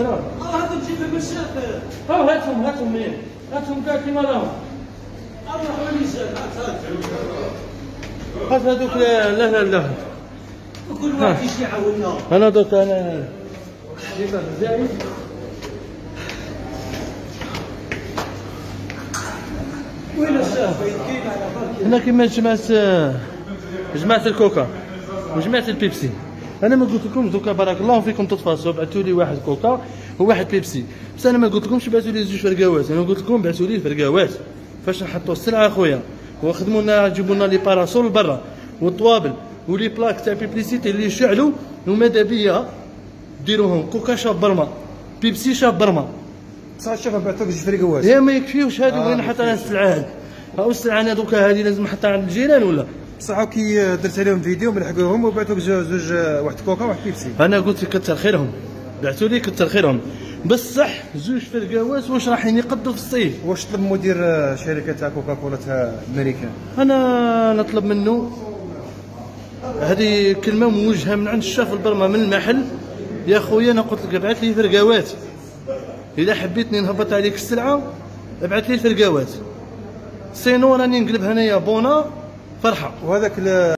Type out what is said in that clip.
هذا تجيب المشاكل. هاتهم مين؟ هاتهم كاع كيما راهم. الله وليسان هات هذوك. لا كل واحد يجي يعاوننا. انا دوك انا جيبها بزايد. وين الشاف كاين على بالك. هنا كيما جماعة الكوكا وجماعة البيبسي. انا ما قلت لكمش دوكا بارك الله فيكم تتفاصلوا بعثوا لي واحد كوكا وواحد بيبسي، بس انا ما قلت لكمش بعثوا لي زوج فرقاوات، انا قلت لكم بعثوا لي الفرقاوات فاش نحطوا السلعه اخويا، وخدموا لنا جيبوا لنا لي باراسول برا والطوابل ولي بلاك تاع بيبليسيتي اللي يشعلوا، وماذا بيا ديروهم كوكا شاب برما بيبسي شاب برما. صح شوف بعثوك جوج فرقاوات. يا ما يكفيوش هادو وين نحط انا السلعه هادي؟ هاو السلعه انا دوكا هادي لازم نحطها عند الجيران ولا؟ بصح كي درت عليهم فيديو ملحقوهم وبعثوك زوج واحد كوكا وواحد بيبسي. انا قلت كتر خيرهم بعثوا لي كتر خيرهم، بصح زوج فرقاوات واش رايحين يقضوا في الصيف. واش طلب مدير شركه تاع كوكا كولا تاع امريكان؟ انا نطلب منه هذه كلمه موجهه من عند الشاف البرما من المحل، يا خويا انا قلت لك ابعث لي فرقاوات، اذا حبيتني نهبط عليك السلعه ابعث لي الفرقاوات، سينو راني نقلبها انايا بونا فرحه. وهذاك